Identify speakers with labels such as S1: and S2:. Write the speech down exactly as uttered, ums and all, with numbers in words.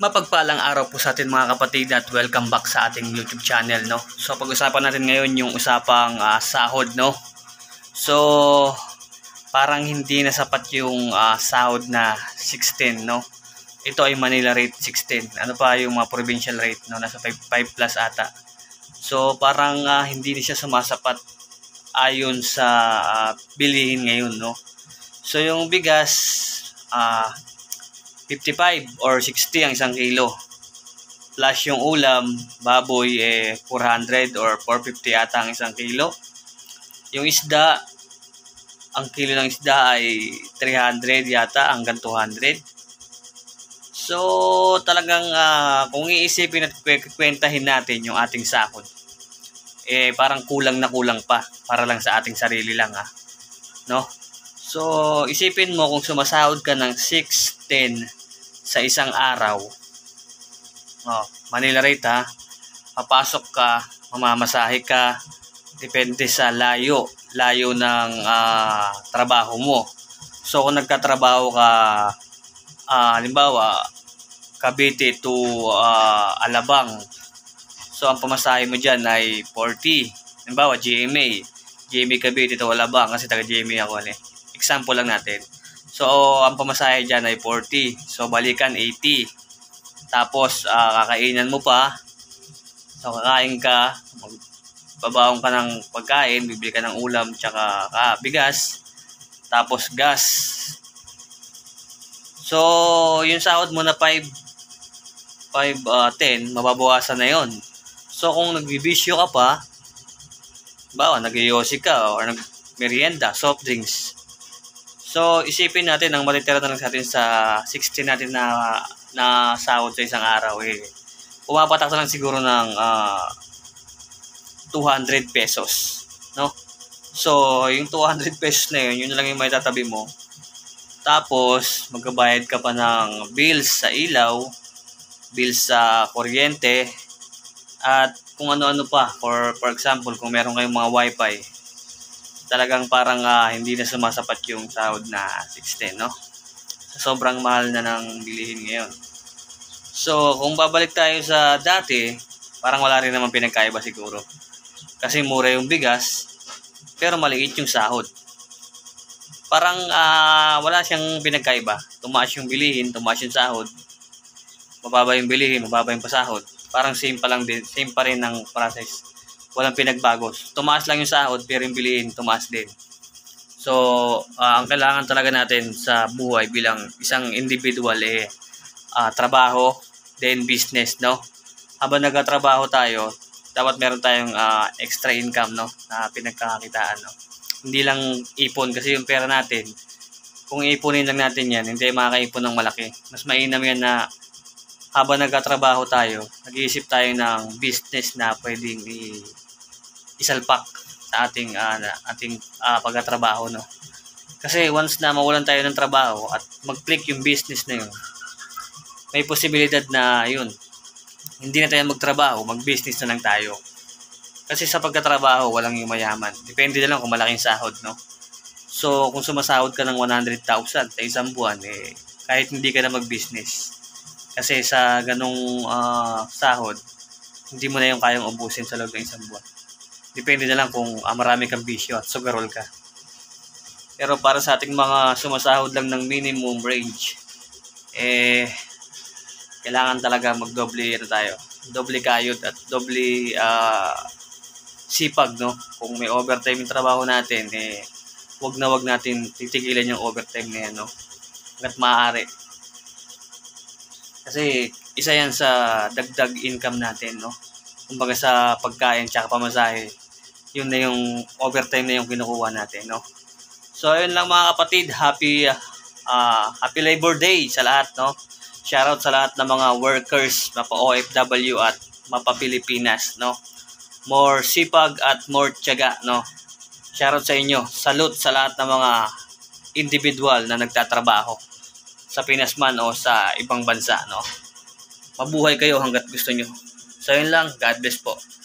S1: Mapagpalang araw po sa atin mga kapatid at welcome back sa ating YouTube channel, no. So pag-usapan natin ngayon yung usapang uh, sahod, no. So parang hindi na sapat yung uh, sahod na sixteen, no. Ito ay Manila rate sixteen. Ano pa yung mga provincial rate, no, nasa five plus ata. So parang uh, hindi na siya sumasapat ayon sa uh, bilihin ngayon, no. So yung bigas ah uh, fifty-five or sixty ang isang kilo. Plus yung ulam, baboy, eh, four hundred or four fifty ata ang isang kilo. Yung isda, ang kilo ng isda ay three hundred yata hanggang two hundred. So, talagang uh, kung iisipin at kwentahin natin yung ating sahod, eh, parang kulang na kulang pa para lang sa ating sarili lang, ha? No? So, isipin mo kung sumasahod ka ng six ten sa isang araw. Oh, Manila rate, ha. Papasok ka, mamamasahe ka, depende sa layo, layo ng uh, trabaho mo. So kung nagkatrabaho ka, uh, halimbawa, Cavite to uh, Alabang, so ang pamasahe mo dyan ay forty. Halimbawa, G M A. G M A Cavite to Alabang, kasi taga G M A ako. Eh. Example lang natin. So, ang pamasahe dyan ay forty. So, balikan eighty. Tapos, uh, kakainan mo pa. So, kakain ka. Magbabaong ka ng pagkain. Bibili ka ng ulam. Tsaka ah, bigas. Tapos, gas. So, yung sahod mo na five, five, ten, mababawasan na yon. So, kung nagbibisyo ka pa, bawa, nag-yosi ka or nag-merienda, soft drinks. So, isipin natin, ang matitira na lang sa atin sa sixteen natin na, na sahod sa isang araw, eh, pumapatak na lang siguro ng uh, two hundred pesos, no? So, yung two hundred pesos na yun, yun na lang yung may tatabi mo. Tapos, magbabayad ka pa ng bills sa ilaw, bills sa kuryente, at kung ano-ano pa. For, for example, kung meron kayong mga wifi, talagang parang uh, hindi na sumasapat yung sahod na sixteen, no? Sobrang mahal na ng bilihin ngayon. So, kung babalik tayo sa dati, parang wala rin naman pinagkaiba siguro. Kasi mura yung bigas, pero maliit yung sahod. Parang uh, wala siyang pinagkaiba. Tumaas yung bilihin, tumaas yung sahod. Mababa yung bilihin, mababa yung pasahod. Parang same pa lang din, same pa rin ng process. Walang pinagbago. Tumaas lang yung sahod, pero yung bilihin, tumaas din. So, uh, ang kailangan talaga natin sa buhay bilang isang individual, eh, uh, trabaho, then business, no? Habang nagtatrabaho tayo, dapat meron tayong uh, extra income, no? Na pinagkakakitaan, no? Hindi lang ipon, kasi yung pera natin, kung ipunin lang natin yan, hindi makakaipon ng malaki. Mas mainam yan na habang nagtatrabaho tayo, nag-iisip tayo ng business na pwedeng i- isalpak sa ating uh, ating uh, pagtatrabaho, no. Kasi once na mawalan tayo ng trabaho at mag-click yung business na yun, may posibilidad na yun, hindi na tayo magtrabaho, mag-business na lang tayo. Kasi sa pagtatrabaho, walang yung mayaman. Depende na lang kung malaking sahod, no. So, kung sumasahod ka ng one hundred thousand sa isang buwan, eh, kahit hindi ka na mag-business, kasi sa ganong uh, sahod, hindi mo na yung kayang ubusin sa loob ng isang buwan. Depende na lang kung uh, marami kang bisyo at sugarol ka. Pero para sa ating mga sumasahod lang ng minimum range, eh, kailangan talaga magdoble ito tayo. Doble kayod at doble uh, sipag, no? Kung may overtime yung trabaho natin, eh, wag na wag natin titigilan yung overtime na yan, no? Hanggat maaari. Kasi isa yan sa dagdag income natin, no? Kumbaga sa pagkain tsaka pamasahe, yun na yung overtime na yung kinukuha natin, no? So ayun lang mga kapatid, happy uh, happy Labor Day sa lahat, no? Shoutout sa lahat ng mga workers, mapa O F W at mapa Pilipinas, no? More sipag at more tiyaga, no? Shoutout sa inyo, salute sa lahat ng mga individual na nagtatrabaho sa Pinas man o sa ibang bansa, no? Mabuhay kayo hanggat gusto nyo. So yun lang, God bless po.